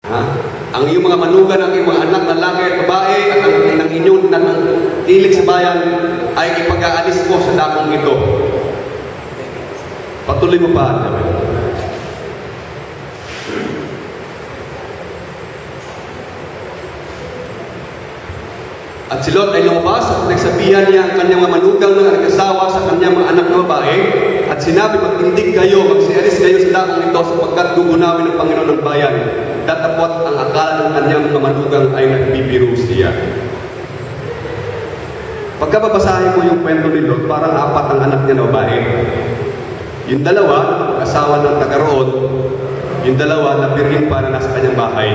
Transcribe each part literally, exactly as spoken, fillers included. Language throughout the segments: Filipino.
Ha? Ang iyong mga manugan, ang iyong mga anak, lalaki at babae, at ang, ang inyong nangilig sa bayan ay ipag-aalis mo sa dakong ito. Patuloy mo pa. At si Lot ay lumabas at nagsabihan niya ang kanyang mga manugang na nag-asawa sa kanyang mga anak na babae at sinabi, magtindig kayo, magsialis kayo sa dakong ito sapagkat gugunawin ng Panginoon ng bayan. Datapot ang akala ng kanyang mga manugang ay nagbibiro siya. Pagkababasahin mo yung kwento ni Lot, parang apat ang anak niya na babae. Yung dalawa, asawa ng taga-roon, yung dalawa na birhin pa na nasa kanyang bahay.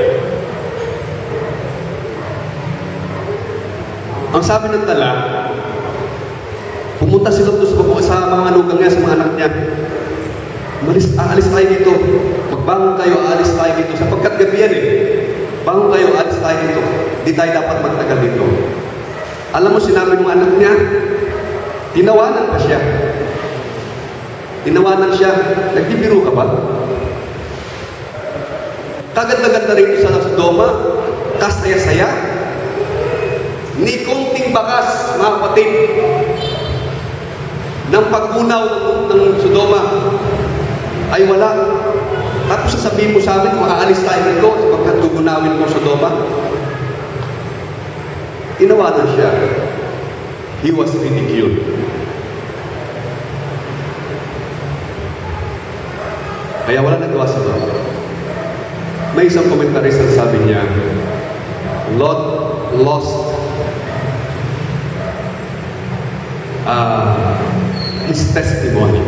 Ang sabi ng tala, pumunta si Lot sa babae sa mga manugang niya, sa mga anak niya. Malis, aalis tayo dito. Magbangon kayo, aalis tayo dito. Sapagkat gabi yan eh. Bangon kayo, aalis tayo dito. Di tayo dapat magtagal dito. Alam mo, sinabi ng anak niya, tinawanan pa siya. Tinawanan siya. Nagbibiro ka ba? Kagad-gagad na rin sa Sodoma, kasaya-saya. Ni konting bakas, mga kapatid, ng paggunaw ng, ng Sodoma ay wala. Tapos sasabihin mo sa amin, makaalis tayo nito sapagkat gugunawin mo Sodoma. Tinawanan siya. He was ridiculed. Kaya wala nagawa sa Lot. May isang komentarist na sabi niya, Lot lost uh, his testimony.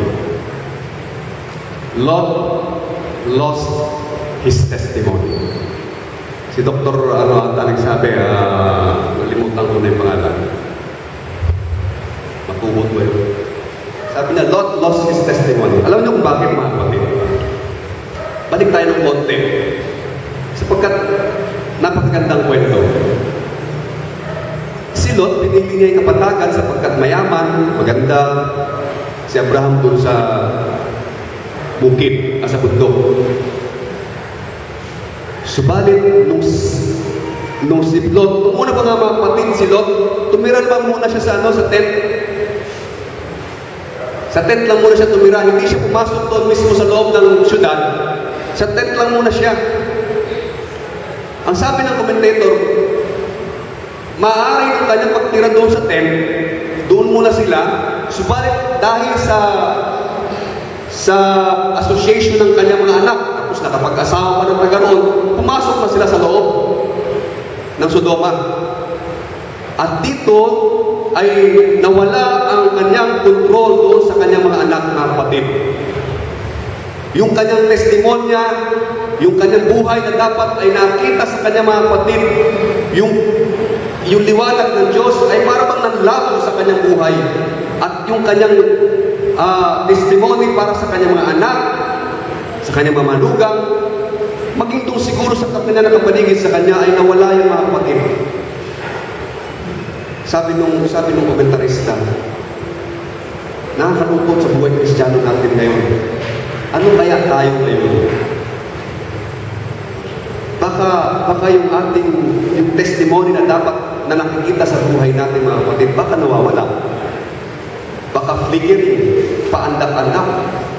Lot lost his testimony. Si Doktor ano ata nagsabi, uh, nalimutan ko na yung pangalan. Matubot ko yun. Sabi niya, Lot lost his testimony. Alam niyo kung bakit, mga kapatid? Balik tayo ng konti. Sapagkat napakagandang kwento. Si Lot, pinili niya yung kapatagan sapagkat mayaman, maganda. Si Abraham doon sa bukid, sa bundok. Subalit, nung, nung si Lot, nung una pa nga mga kapatid, si Lot, tumira naman muna siya sa, ano, sa tent. Sa tent lang muna siya tumira. Hindi siya pumasok doon mismo sa loob ng syudad. Sa tent lang muna siya. Ang sabi ng commentator, maaari ng kanyang pagtira doon sa tent, doon muna sila, subalit dahil sa sa association ng kanyang mga anak, tapos nakapag-asawa pa ng taga-roon, pumasok na sila sa loob ng Sodoma. At dito ay nawala ang kanyang kontrol doon sa kanyang mga anak na kapatid. Yung kanyang testimonya, yung kanyang buhay na dapat ay nakita sa kanyang mga kapatid, yung, yung liwanag ng Diyos ay parang nanlabo sa kanyang buhay. At yung kanyang uh, testimony para sa kanyang mga anak, sa kanyang mga manugang, maging itong siguro sa kapina na kapaligid sa kanya ay nawala yung mga kapatid. Sabi nung, sabi nung komentarista, nakakalungkot sa buhay Kristiyano natin ngayon. Ano kaya tayo ngayon? Baka, baka yung ating yung testimony na dapat na nakikita sa buhay natin mga kapatid, baka nawawala. Baka flickering, paandak-andak.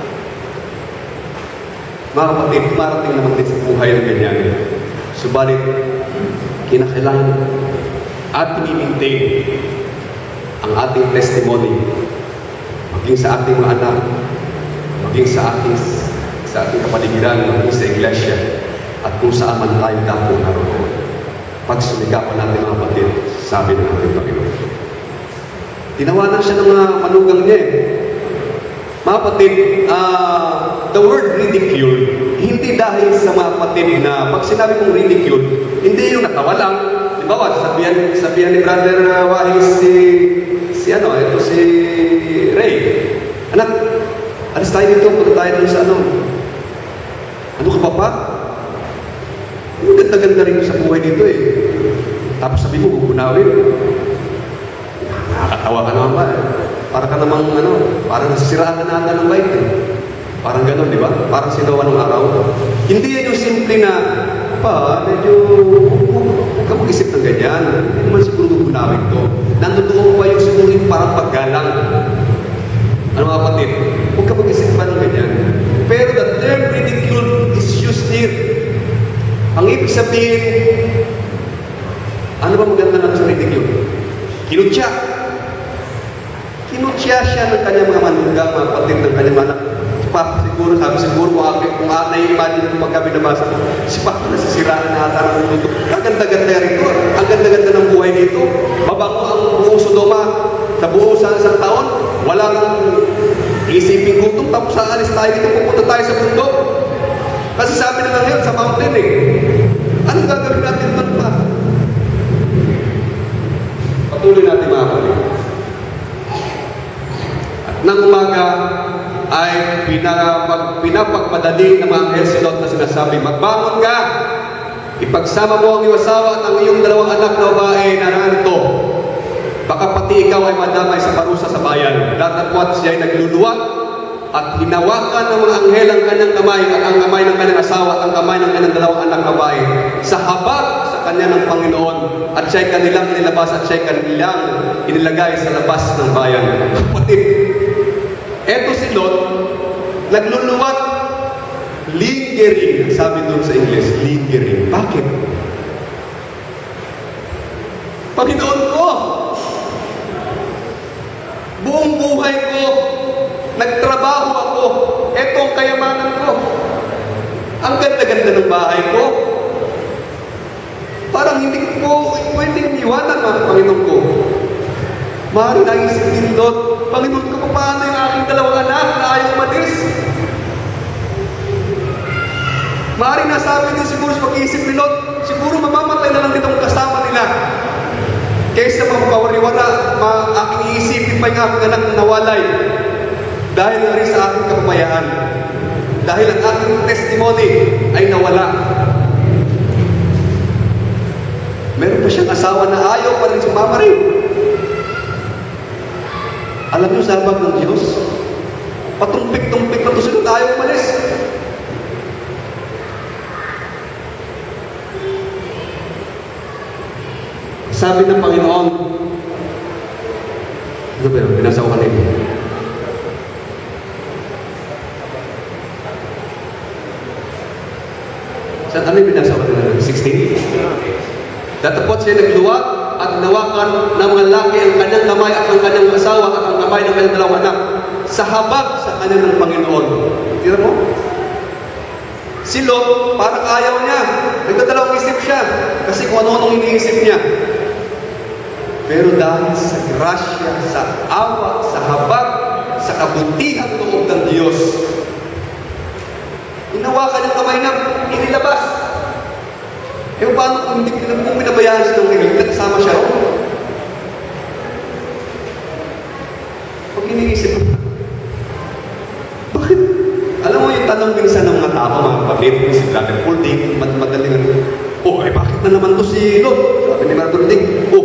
Mga kapatid, marating naman din sa buhay ng ganyan. Subalit, kinakailangan at pinimintain ang ating testimony maging sa ating mga anak, maging sa ating sa ating kapaligiran, maging sa iglesia, at kung saan man tayo dapo naroon. Pagsumikapan natin mga kapatid, sabi ng ating Panginoon. Tinawanan siya ng mga manugang niya. Mga kapatid, uh, the word ridicule, hindi dahil sa mga kapatid na pag sinabi mong ridicule, hindi yung natawa lang. Diba, sabihan, sabihan ni Brother uh, Wahis si, si ano, ito si Ray. Anak, alis tayo dito, punta tayo dito sa ano. Ano ka ba pa? Yung ganda-ganda rin sa buhay dito eh. Tapos sabi mo, gugunawin. Nakakatawa ka naman ba eh. Para ka namang ano, parang nasisiraan ka na ata ng bike eh. Parang gano'n, di ba? Parang si Noah nung araw. Hindi yan yung simple na pa, medyo, huwag ka mag-isip ng ganyan. Hindi naman siguro gugunawin to. Nandoon pa yung siguro yung parang paggalang. Ano mga kapatid? Huwag ka mag-isip pa ng ganyan. Pero the term ridicule is used here. Ang ibig sabihin, ano ba maganda naman sa ridicule? Kinutya. Kinutya siya ng kanyang mga manugang, mga kapatid ng kanyang mga anak. Si Papa siguro, sabi siguro kung akin, kung uh, nai-imagine kung pagka binabasa ko, si Papa nasisiraan na ata ng mundo. Ang ganda-ganda rito. Ang ganda-ganda ng buhay dito. Mabago ang buong Sodoma sa buong sa isang taon. Wala nang isipin gutom. Tapos aalis tayo dito, pupunta tayo sa bundok. Kasi sabi na lang yun sa mountain eh. Anong gagawin natin doon pa? Patuloy natin mga kapatid. At nang umaga, ay pinapag, pinapagmadali ng mga anghel si Lot na sinasabi, magbangon ka! Ipagsama mo ang iyong asawa at ang iyong dalawang anak na babae na narito. Baka pati ikaw ay madamay sa parusa sa bayan. Datapwat siya ay nagluluwag at hinawakan ng mga anghel ang kanyang kamay at ang kamay ng kanyang asawa at ang kamay ng kanyang dalawang anak na babae sa habag sa kanya ng Panginoon at siya ay kanilang inilabas at siya ay kanilang inilagay sa labas ng bayan. Kapatid, eto si Lot, nagluluwag, lingering, sabi doon sa English, lingering. Bakit? Panginoon ko, buong buhay ko, nagtrabaho ako, eto ang kayamanan ko. Ang ganda-ganda ng bahay ko. Parang hindi ko pwedeng iwanan mga Panginoon ko. Maaari naisip din Lot, Panginoon ko, paano yung aking dalawang anak na ayaw umalis? Maaari nasabi din siguro sa pag-iisip ni Lot, siguro mamamatay na lang ditong kasama nila. Kaysa mapapawariwara, ma aking iisipin pa yung aking anak na nawalay. Dahil na rin sa aking kapabayaan. Dahil ang aking testimony ay nawala. Meron pa siyang asawa na ayaw pa rin sumama rin. Alam niyo, sabag ng Diyos, patumpik-tumpik na tusunod, ayaw umalis. Sabi ng Panginoon, ano ba yun? Binasa ko kanina. Saan ano yung binasa ko kanina? sixteen? Datapot siya nagluwag at nawakan ng mga laki ang kanyang kamay at ang kanyang asawa at ang kamay ng kanyang dalawang anak sa habag sa kanya ng Panginoon. Tira mo? Si Lot, parang ayaw niya. Nagdadalawang isip siya kasi kung ano-anong iniisip niya. Pero dahil sa grasya, sa awa, sa habag, sa kabutihan loob ng Diyos, inawakan yung kamay na inilabas. E paano kung hindi kung pinabayaan siya ng ngayon, nagkasama siya ron? Pag iniisip mo, bakit? Alam mo yung tanong minsan ng mga tao, mga kapatid, si Brother Paul, di mad madaling ano, oh, ay bakit na naman to si Lot? Sabi ni Brother Dick, oh,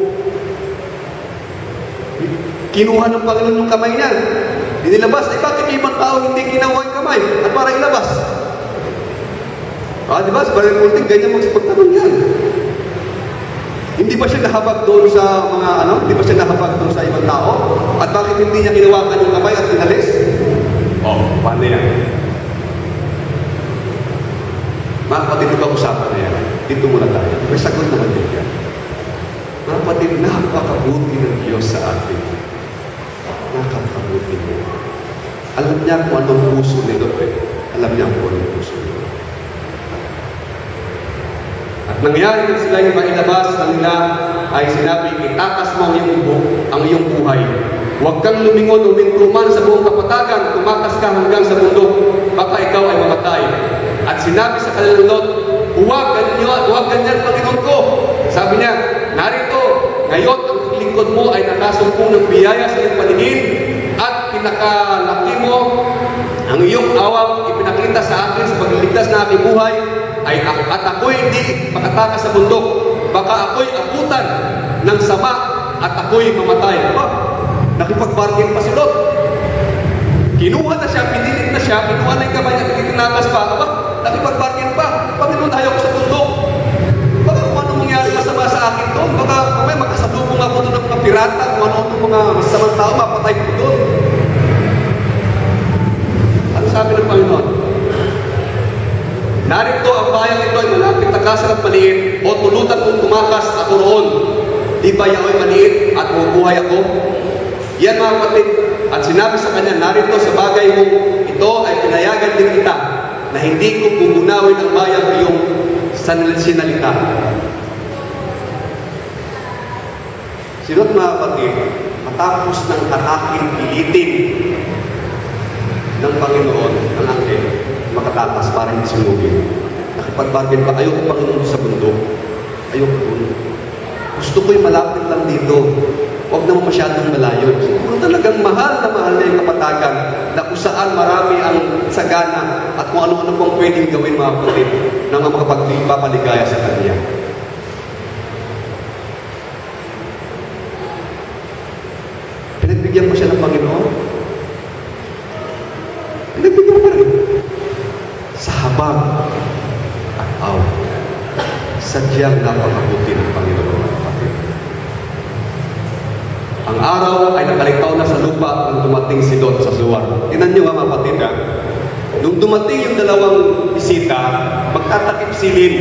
kinuha ng Panginoon yung kamay niya. Inilabas. Eh, bakit ibang tao hindi ginawa yung kamay? At para ilabas? Ah, di ba? Sa Brother Paul, ganyan magsipagtanong yan. Hindi ba siya nahabag doon sa mga ano? Hindi ba siya nahabag doon sa ibang tao? At bakit hindi niya ginawakan yung kamay at inalis? Oh, paano yan? Mga kapatid, ito usapan na yan. Dito muna tayo. May sagot naman din yan. Mga kapatid, napakabuti ng Diyos sa atin. Napakabuti niya. Alam niya kung anong puso nito. Eh. Alam niya kung anong puso nito. At nangyari na sila yung mailabas na nila ay sinabi, itakas mo ang iyong, ang iyong buhay. Huwag kang lumingon o mintuman sa buong kapatagan, tumakas ka hanggang sa bundok, baka ikaw ay mamatay. At sinabi sa kanilang Lot, huwag ganyan, huwag ganyan, Panginoon ko. Sabi niya, narito, ngayon ang lingkod mo ay nakasumpong ng biyaya sa iyong paningin at pinakalaki mo ang iyong awang ipinakita sa akin sa pagliligtas na aking buhay ay at ako'y hindi makatakas sa bundok. Baka ako'y abutan ng sama at ako'y mamatay. Aba, nakipag-bargain pa si Lot. Kinuha na siya, pinilit na siya, kinuha na yung kamay at tinatakas pa. Aba, nakipag-bargain pa. Panginoon, ayaw ko sa bundok. kung ano-ano mga masasamang tao, mapatay ko doon. Ano sabi ng Panginoon? Narito ang bayan ito ay malapit na kasal at maliit, o tulutan kong tumakas ako roon. Di ba yao'y maliit at mabubuhay ako? Yan mga kapatid, at sinabi sa kanya, narito sa bagay mo, ito ay pinayagan din kita, na hindi ko bugunawin ang bayang iyong sinalita. Sino't mga kapatid, matapos ng hataking pilitin ng Panginoon, ng anghel, makatakas para hindi sunugin. Nakipag-bargain pa, ayoko Panginoon sa bundok. Ayoko doon. Gusto ko'y malapit lang dito. Huwag naman masyadong malayo. Siguro talagang mahal na mahal na yung kapatagan na kung saan marami ang sagana at kung ano-ano pong pwedeng gawin mga kapatid na makapagpapaligaya sa Kanya. Pinagbigyan mo siya ng Panginoon. Pinagbigyan mo pa rin. Sa habang at aw, sadyang napakabuti ng Panginoon mga kapatid. Ang araw ay nakalitaw na sa lupa nung dumating si Lot sa Zoar. Tinan niyo mga kapatid ha. Nung dumating yung dalawang bisita, magtatakip silin.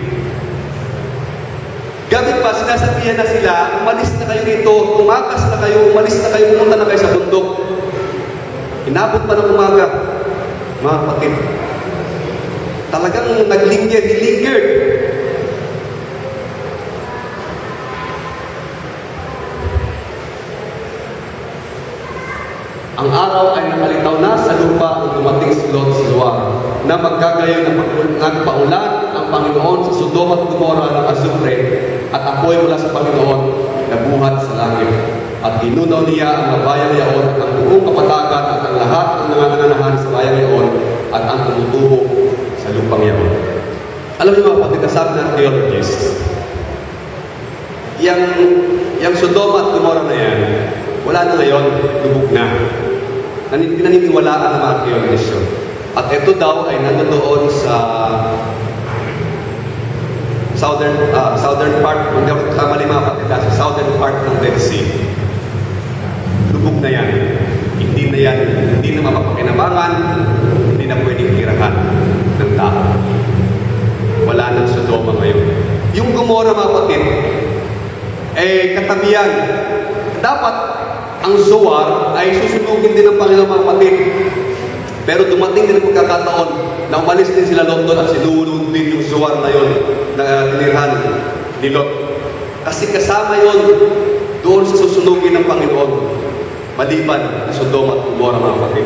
Gabi pa, sinasabihan na sila, umalis na kayo dito, tumakas na kayo, umalis na kayo, pumunta na kayo sa bundok. Inabot pa ng umaga, mga kapatid. Talagang naglinger, hilingered. Ang araw ay nakalitaw na sa lupa nung dumating si Lot sa Zoar, na magkagayon na nagpaulan ang Panginoon sa Sodom at Gomorra ng azufre at apoy mula sa Panginoon na buhat sa langit. At ginunaw niya ang bayang yaon at ang buong kapatagan at ang lahat ng nanganganahan sa bayang yaon at ang tumutubo sa lupang yaon. Alam niyo mga kapatid, sabi ng theologists, yung, yung Sodom at Gomorra na yan, wala na ngayon, lubog na. Pinaniniwalaan ng mga theologists yun. At ito daw ay nandoon sa southern uh, southern part, kung dapat kamali mga kapatid, sa southern part ng Dead Sea. Lubog na yan. Hindi na yan, hindi na mapapakinabangan, hindi na pwedeng tirahan ng tao. Wala nang Sodoma ngayon. Yung Gomorra mga kapatid, eh katabihan. Dapat ang Zoar ay susunugin din ng Panginoon mga kapatid. Pero dumating din ang pagkakataon na umalis din sila London at sinulog din yung Zoar na yun na tinirhan ni Lot. Kasi kasama yun doon sa susunugin ng Panginoon maliban sa Sodom at Gomorra mga kapatid.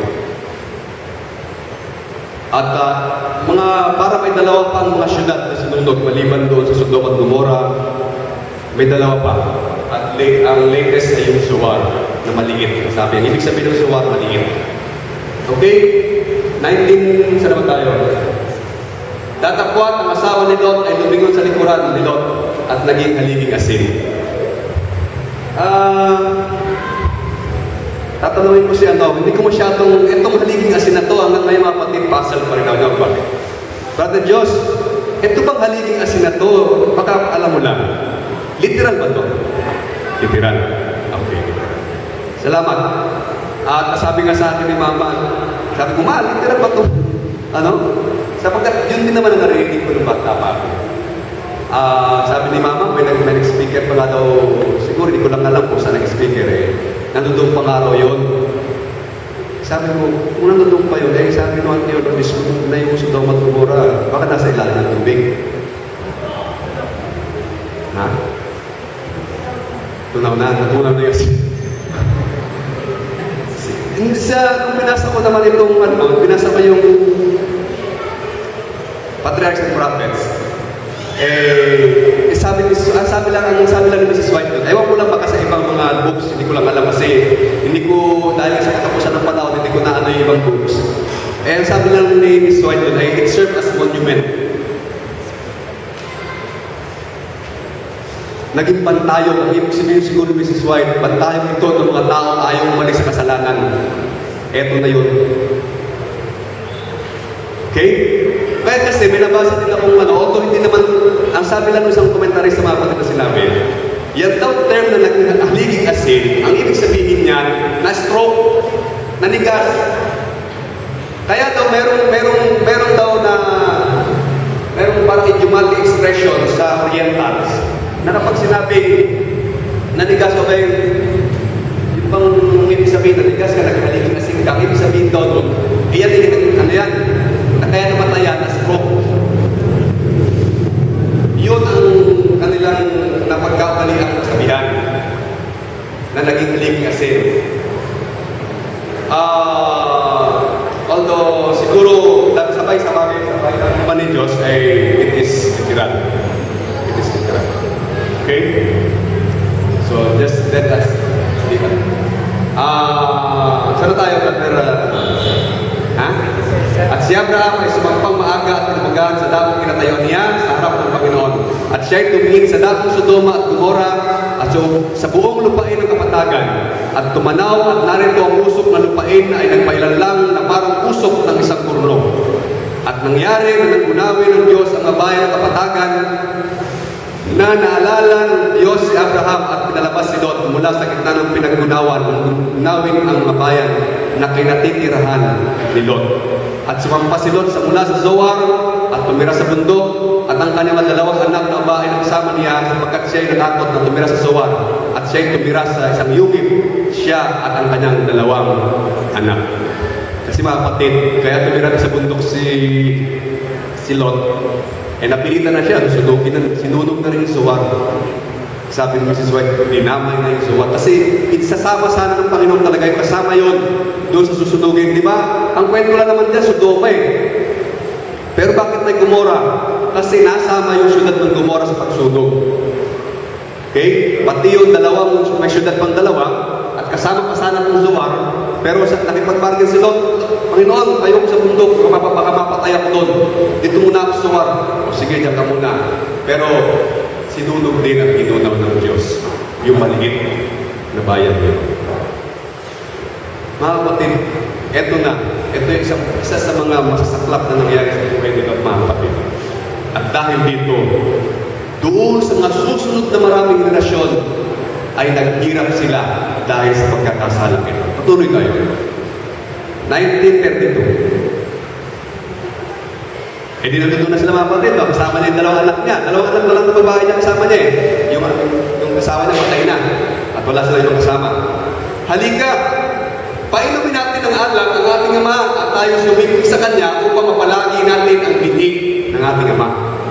At uh, mga para may dalawa pang mga syudad na sinunod maliban doon sa Sodom at Gomorra, may dalawa pa. At late, ang latest ay yung Zoar na maliit. Sabi, ang ibig sabihin ng Zoar, maliit. Okay? nineteen, saan naman tayo? Datapwat, ang asawa ni Lot ay lumingon sa likuran ni Lot at naging haliging asin. Ah... Uh, tatanungin ko siya, no, hindi ko masyadong, itong haliging asin na to, hanggang ngayon mga kapatid, puzzle pa rin ako. Bakit? Brother Diyos, ito bang haliging asin na to, baka alam mo lang, literal ba to? Literal. Okay. Salamat. At sabi nga sa akin ni Mama, sabi ko, ma, literal ba to? Ano? Sapagkat yun din naman ang narinig ko ng bata pa ako. Uh, sabi ni Mama, may, may nag-speaker pa nga daw, siguro hindi ko lang alam kung saan nag-speaker eh. Nandun pa nga raw yun. Sabi ko, kung nandun pa yun, eh, sabi naman yun, na yung Sodom at Gomorra, baka nasa ilalim ng tubig. Ha? Tunaw na, natunaw na yun. Hindi siya, kung binasa ko naman itong, ano, binasa ko yung Patriarchs and Prophets, eh, eh sabi, ang sabi lang, ang sabi lang ni Missus White doon, ewan ko lang baka sa ibang mga books, hindi ko lang alam kasi, hindi ko, dahil sa katapusan ng panahon, hindi ko na ano yung ibang books. Eh, ang sabi lang ni Missus White doon, ay, it served as monument. Naging bantayo, ang ibig sabihin siguro ni Missus White, bantayo ito ng mga tao ayaw umalis sa kasalanan. Eto na yun. Okay? Kaya kasi may nabasa din akong ano, although hindi naman, ang sabi lang isang komentarista mga kapatid na sinabi, Yan daw term na naghaliging asin, ang ibig sabihin niyan, na-stroke, nanigas. Kaya daw merong, merong, merong daw na, merong parang idiomatic expression sa Orientals, na kapag sinabing, nanigas o kayo, yung bang ibig sabihin, nanigas ka, naghaliging asin ka, ang ibig sabihin daw doon, iyan, iyan, ano yan, na kaya namatayan, na-stroke. Yun ang kanilang napagkakaliang kasabihan na naging haliging asin. Uh, although siguro sabay sa bagay sa mga ni Diyos ay it is literal. It is literal. Okay? So just let us speak. Ah, uh, sana tayo brother? Ha? At si Abraham ay sumampang maaga at kinabagahan sa dakong kinatayo niya sa harap ng Panginoon. At siya ay tumingin sa dakong Sodoma at Gomora at so, sa buong lupain ng kapatagan. At tumanaw at narito ang usok na lupain ay nagpailanlang na parang usok ng isang kurno. At nangyari na nag-unawi ng Diyos ang babae ng kapatagan na naalala ng Diyos si Abraham at pinalabas si Lot mula sa gitna ng pinag-unawan ng unawing ang mabayan na kinatitirahan ni Lot. At sumampa si Lot sa mula sa Zoar at tumira sa bundok at ang kanyang dalawang anak na babae na kasama niya sapagkat siya ay nakatot na tumira sa Zoar at siya ay tumira sa isang yugib, siya at ang kanyang dalawang anak. Kasi mga kapatid, kaya tumira na sa bundok si si Lot, eh napilitan na siya, sunugin na, sinunog na rin yung Zoar. Sabi ni Missus White, dinamay na yung Zoar. Kasi isasama sana ng Panginoon talaga yung kasama yun doon sa susunugin. Di ba? Ang kwento lang naman dyan, Sodoma eh. Pero bakit may Gomora? Kasi nasama yung syudad ng Gomora sa pagsunog. Okay? Pati yung dalawang, may syudad pang dalawa, at kasama pa sana ng Zoar, pero sa nakipag-bargain si Lot, Panginoon, ayaw ko sa bundok, baka mapatay ako doon. Dito muna ako sa Zoar. O sige, diyan ka muna. Pero, sinunog din at inunaw ng Diyos yung maliit na bayan niya. Mga kapatid, eto na. Ito yung isang, isa sa mga masasaklap na nangyari sa buhay nila, mga kapatid. At dahil dito, doon sa mga susunod na maraming henerasyon, ay naghirap sila dahil sa pagkakasala ito. Patuloy tayo. nineteen thirty-two. Eh di nandito na sila mga kapatid, no? Kasama niya yung dalawang anak niya. Dalawang anak na lang ng babae niya kasama niya eh. Yung, yung kasama niya patay na. At wala sila yung kasama. Halika! Painumin natin ng alak ang ating ama at tayo sumibig sa kanya upang mapalagi natin ang binig ng ating ama.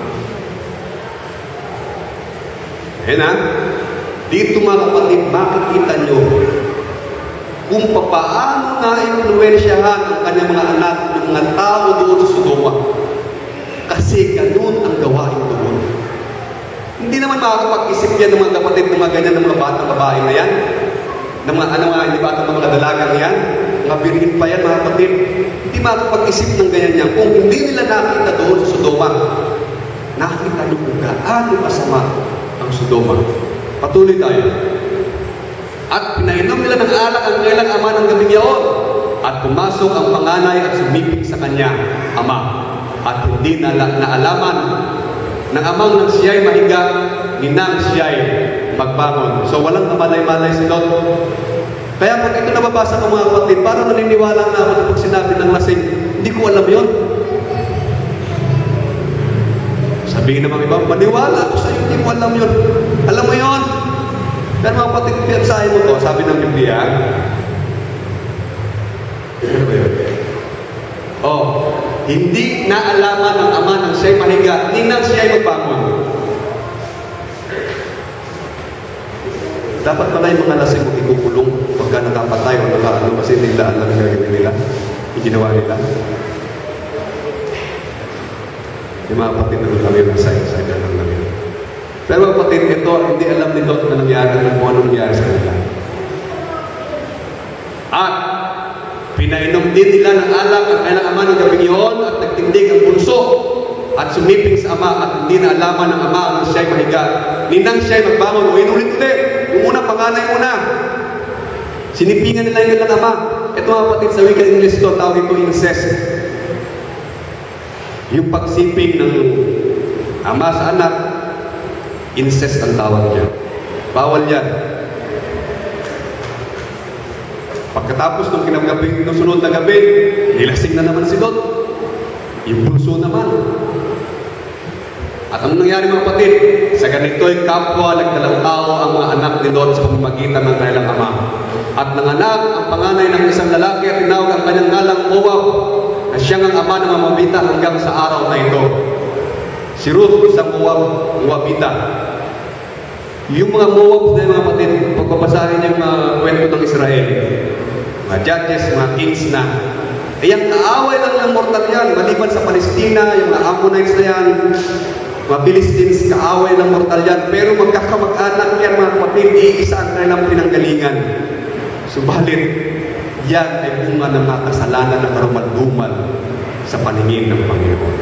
Ayan ha? Dito mga kapatid, makikita nyo kung paano na-influensyahan ang kanyang mga anak ng mga tao doon sa Sodoma. Kasi ganun ang gawain doon. Hindi naman makakapag-isip yan ng mga kapatid ng mga ganyan ng mga batang babae na yan. Ng mga ano nga, hindi batang mga dalagang yan. Mga birhin pa yan mga kapatid. Hindi makakapag-isip ng ganyan yan. Kung hindi nila nakita doon sa Sodoma, nakita doon kung gaano kasama ang Sodoma. Patuloy tayo. At pinainom nila ng alak ang kailang ama ng gabing yaon. At pumasok ang panganay at sumiping sa kanya, ama. At hindi na naalaman ng amang nang siya'y mahiga, ninang siya'y magbangon. So walang kamalay-malay si Lot. Kaya pag ito nababasa ko mga kapatid, parang naniniwala na ako pag sinabi ng lasing, hindi ko alam yon. Sabihin naman iba, maniwala ako sa'yo, hindi ko alam yon. Alam mo yon? Pero mga kapatid, piyansahin mo to, sabi ng Biblia. Ano ba yun? Oh, hindi naalaman ng ama ng siya'y mahiga, ninang siya'y magbangon. Dapat pala yung mga lasing mong ikukulong pagka nakapatay o nakaano kasi nila alam yung gagawin nila, yung ginawa nila. Yung mga kapatid na kami nasa inside na lang namin. Pero mga kapatid, ito, hindi alam ni Lot na nangyari na kung anong nangyari sa nila. At pinainom din nila ng alak ang kailang ama ng gabing iyon at nagtindig ang bunso at sumiping sa ama at hindi na alaman ng ama ang siya'y mahiga. Ninang siya'y magbangon. O inulit-ulit. Yung una, panganay muna. Sinipingan nila yung kailang ama. Ito mga kapatid, sa wikang English ito, tawag ito incest. Yung pagsiping ng ama sa anak, incest ang tawag niya. Bawal yan. Pagkatapos ng kinagabi, ng sunod na gabi, nilasing na naman si Lot. Yung bunso naman. At ang nangyari mga kapatid, sa ganito'y kapwa nagdalang tao ang mga anak ni Lot sa pamamagitan ng kanilang ama. At nanganak ang panganay ng isang lalaki at tinawag ang kanyang ngalang Moab, na siyang ang ama ng Moabita hanggang sa araw na ito. Si Ruth, isang Moab, Moabita. Yung mga Moab na mga kapatid, pagpapasahin yung uh, kwento ng Israel, mga judges, mga kings na, ay ang kaaway lang ng mortal yan, maliban sa Palestina, yung mga Ammonites na yan, mga Philistines, kaaway ng mortal yan, pero magkakamag-anak yan mga kapatid, iisa ang kanilang pinanggalingan. Subalit, yan ay bunga ng mga kasalanan na karumal-dumal sa paningin ng Panginoon.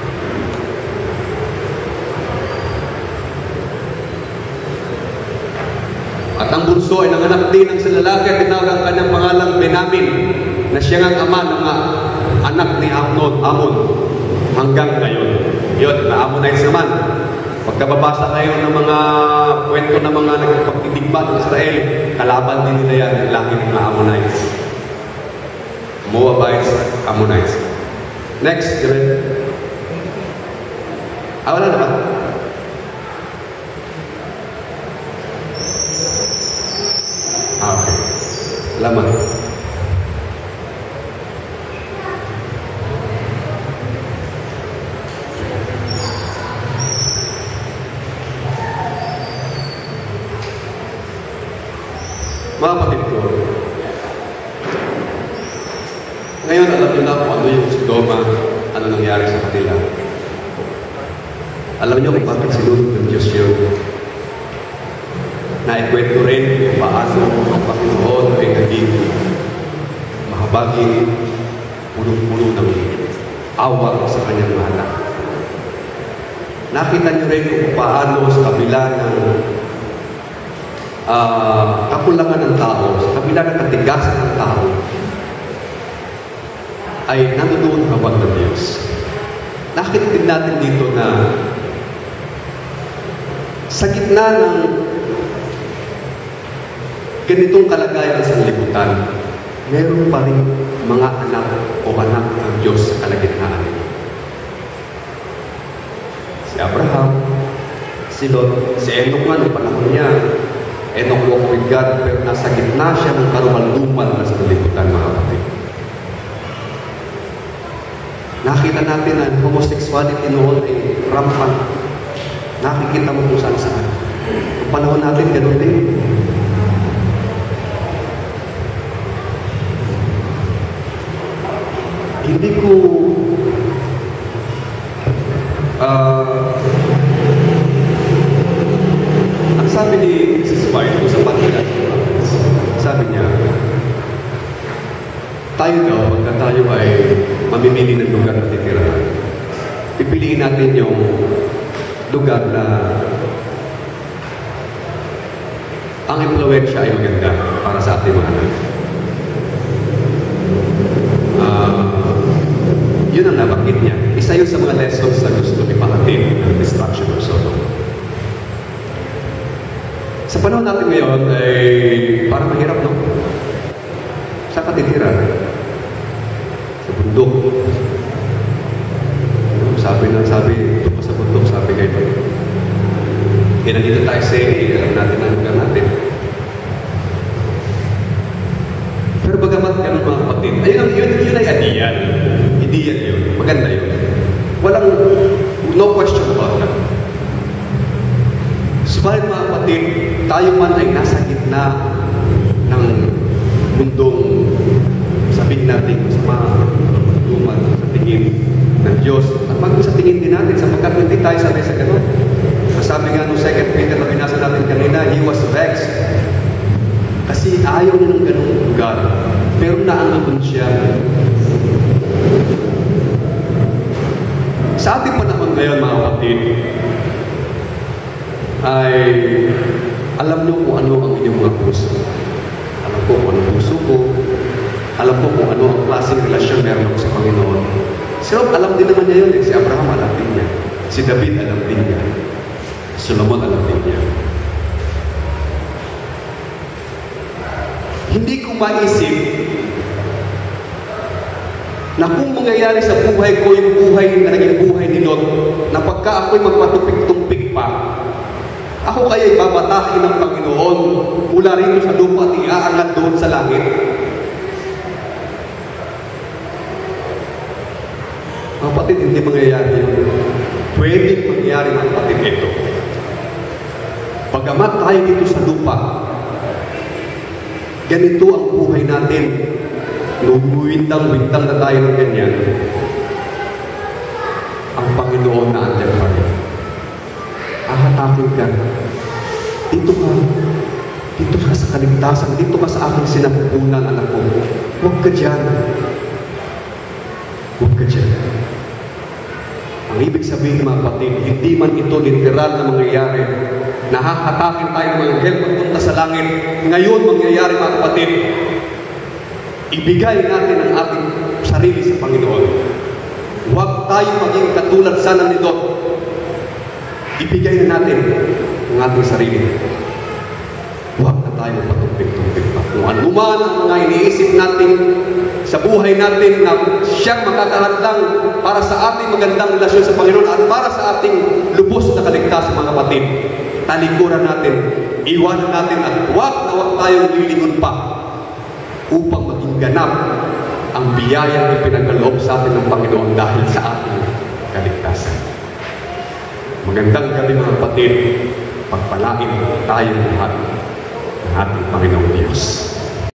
At ang bunso ay nanganak din ng sa lalaki at tinawag ang kanyang pangalang Benamin, na siya ang ama ng mga anak ni Amnon, Amon, hanggang ngayon. Yun, na Ammonites naman. Pagkababasa kayo ng mga kwento ng mga nagpagtitigma ng Israel, kalaban din nila yan, ang langit ng Ammonites. Moabites, Ammonites. Next, Jiren. Ah, wala na ba? Ah, okay. Salamat. Mga kapatid ko, ngayon alam niyo na kung ano yung Sodoma, ano nangyari sa kanila. Alam niyo kung bakit sinunod ng Diyos yun. Naikwento rin kung paano ang Panginoon ay naging mahabagin, punong-puno ng awa sa kanyang mga anak. Nakita niyo rin kung paano sa kabila ng Uh, kakulangan ng tao, sa kabila ng katigasan ng tao, ay nandoon habang ng Diyos. Nakita din natin dito na sa gitna ng ganitong kalagayan sa libutan, meron pa rin mga anak o anak ng Diyos sa kalagitnaan nito. Si Abraham, si Lot, si Enoch nga noong panahon niya, Enoch walked with God, pero nasa gitna siya ng karumal-dumal na sa libutan, mga kapatid. Nakita natin na homosexuality noon ay rampant. Nakikita mo kung saan-saan. Ang panahon natin, ganun din. Hindi ko uh, ang sabi ni Missus White sa Panginoon, sabi niya, tayo daw, pagka tayo ay mamimili ng lugar na titirahan, pipiliin natin yung lugar na ang impluwensya ay maganda para sa ating mga anak. Uh, yun ang nabanggit niya. Isa yun sa mga lessons na gusto ipahatid ng destruction of Sodom. Sa panahon natin ngayon ay parang mahirap, no? Saan ka titira? Sa bundok. Sabi na, sabi, ito sa bundok, sabi kayo. Kaya nandito tayo sa alam natin ang lugar natin. Pero bagamat ganun mga kapatid, ayun, yun, yun ay adiyan. Adiyan yun. Maganda yun. Walang, no question about that. Subalit mga kapatid, tayo man ay nasa gitna ng mundong sabihin natin sa mga luman sa tingin ng Diyos. At mag sa tingin din natin sapagkat hindi tayo sanay sa gano'n. Sabi nga nung second Peter na binasa natin kanina, he was vexed. Kasi ayaw niya ng gano'ng lugar. Pero naangagon siya. Sa ating panahon ngayon mga kapatid, ay alam niyo kung ano ang inyong mga puso. Alam ko kung ano puso ko. Alam ko kung ano ang klaseng relasyon meron ako sa Panginoon. Si Rob, alam din naman niya yun. Eh. Si Abraham, alam din niya. Si David, alam din niya. Si Solomon, alam din niya. maisip na kung mangyayari sa buhay ko yung buhay na naging buhay ni Lot, na pagka ako'y magpatumpik-tumpik pa, ako kaya'y babatakin ng Panginoon mula rito sa lupa at iaangat doon sa langit. Mga kapatid, hindi mangyayari yun. Pwedeng mangyayari, mga kapatid, ito. Pagamat tayo dito sa lupa, ganito ang buhay natin. Numuwindang-windang na tayo ng ganyan. Ang Panginoon na andyan pa rin. Ahatakin ka. Dito ka. Dito ka sa kaligtasan. Dito ka sa aking sinapupunan, anak ko. Huwag ka dyan. Huwag ka dyan. Ang ibig sabihin, mga kapatid, hindi man ito literal na mangyayari. Nahahatakin tayo ng mga anghel pagpunta sa langit. Ngayon mangyayari, mga kapatid, ibigay natin ang ating sarili sa Panginoon. Huwag tayo maging katulad sana ni Lot. Ibigay na natin ang ating sarili. Huwag na tayo patumpik-tumpik pa. Kung ano man ang mga iniisip natin sa buhay natin na siyang makakahadlang para sa ating magandang relasyon sa Panginoon at para sa ating lubos na kaligtasan, mga kapatid, talikuran natin, iwanan natin at huwag na huwag tayong lilingon pa upang maging ganap ang biyaya na pinagkaloob sa atin ng Panginoon dahil sa ating kaligtasan. Magandang gabi, mga kapatid. Pagpalain tayo lahat ng ating Panginoong Diyos.